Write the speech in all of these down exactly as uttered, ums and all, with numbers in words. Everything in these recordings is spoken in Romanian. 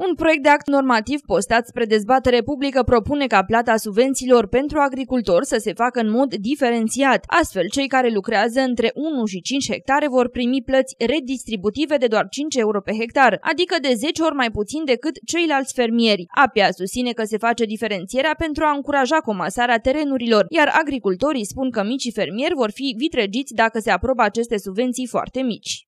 Un proiect de act normativ postat spre dezbatere publică propune ca plata subvențiilor pentru agricultori să se facă în mod diferențiat. Astfel, cei care lucrează între unu și cinci hectare vor primi plăți redistributive de doar cinci euro pe hectar, adică de zece ori mai puțin decât ceilalți fermieri. A P I A susține că se face diferențierea pentru a încuraja comasarea terenurilor, iar agricultorii spun că micii fermieri vor fi vitregiți dacă se aprobă aceste subvenții foarte mici.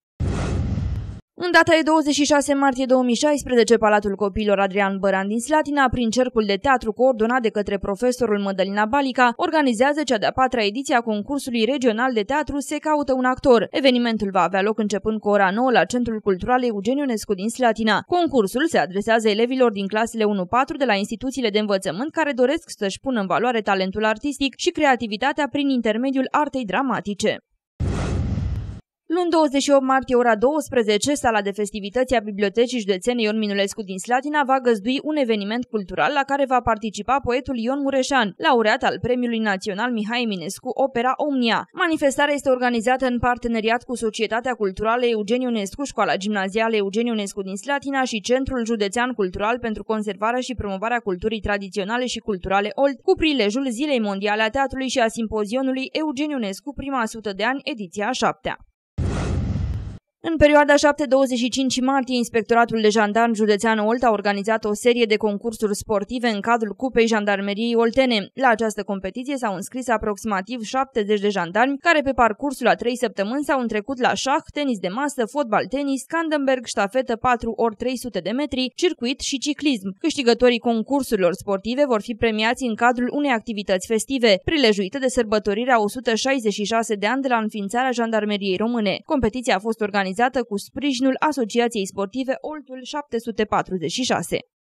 În data de douăzeci și șase martie două mii șaisprezece, Palatul Copiilor Adrian Băran din Slatina, prin cercul de teatru coordonat de către profesorul Mădălina Balica, organizează cea de-a patra ediție a concursului regional de teatru Se caută un actor. Evenimentul va avea loc începând cu ora nouă la Centrul Cultural Eugen Ionescu din Slatina. Concursul se adresează elevilor din clasele unu patru de la instituțiile de învățământ care doresc să-și pună în valoare talentul artistic și creativitatea prin intermediul artei dramatice. Luni douăzeci și opt martie, ora douăsprezece, sala de festivități a Bibliotecii Județene Ion Minulescu din Slatina va găzdui un eveniment cultural la care va participa poetul Ion Mureșan, laureat al Premiului Național Mihai Eminescu, opera Omnia. Manifestarea este organizată în parteneriat cu Societatea Culturală Eugen Ionescu, Școala Gimnazială Eugen Ionescu din Slatina și Centrul Județean Cultural pentru Conservarea și Promovarea Culturii Tradiționale și Culturale Olt, cu prilejul Zilei Mondiale a Teatrului și a Simpozionului Eugen Ionescu, prima sută de ani, ediția a șaptea. În perioada șapte douăzeci și cinci martie, Inspectoratul de Jandarmi Județean Olt a organizat o serie de concursuri sportive în cadrul Cupei Jandarmeriei Oltene. La această competiție s-au înscris aproximativ șaptezeci de jandarmi, care pe parcursul a trei săptămâni s-au întrecut la șah, tenis de masă, fotbal tenis, Skandenberg, ștafetă patru ori trei sute de metri, circuit și ciclism. Câștigătorii concursurilor sportive vor fi premiați în cadrul unei activități festive, prilejuită de sărbătorirea o sută șaizeci și șase de ani de la înființarea Jandarmeriei Române. Competiția a fost organizată cu sprijinul Asociației Sportive Oltul șapte sute patruzeci și șase.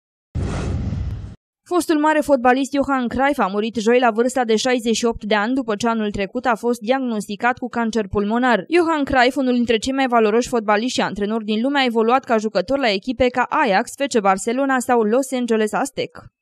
Fostul mare fotbalist Johan Cruyff a murit joi la vârsta de șaizeci și opt de ani după ce anul trecut a fost diagnosticat cu cancer pulmonar. Johan Cruyff, unul dintre cei mai valoroși fotbaliști și antrenori din lume, a evoluat ca jucător la echipe ca Ajax, F C Barcelona sau Los Angeles Aztec.